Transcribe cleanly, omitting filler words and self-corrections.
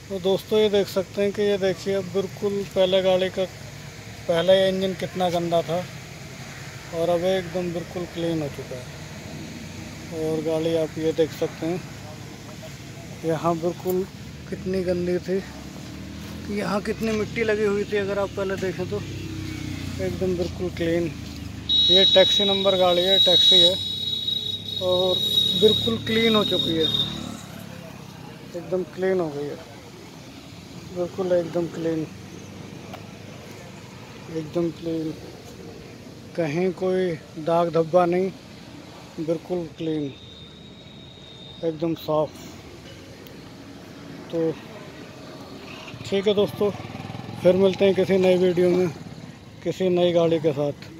तो दोस्तों ये देख सकते हैं कि ये देखिए अब बिल्कुल पहले गाड़ी का पहला ये इंजन कितना गंदा था और अब एकदम बिल्कुल क्लीन हो चुका है। और गाड़ी आप ये देख सकते हैं यहाँ बिल्कुल कितनी गंदी थी, यहाँ कितनी मिट्टी लगी हुई थी अगर आप पहले देखें तो। एकदम बिल्कुल क्लीन। ये टैक्सी नंबर गाड़ी है, टैक्सी है और बिल्कुल क्लीन हो चुकी है, एकदम क्लीन हो गई है, बिल्कुल एकदम क्लीन, एकदम क्लीन, कहीं कोई दाग धब्बा नहीं, बिल्कुल क्लीन, एकदम साफ। तो ठीक है दोस्तों, फिर मिलते हैं किसी नई वीडियो में किसी नई गाड़ी के साथ।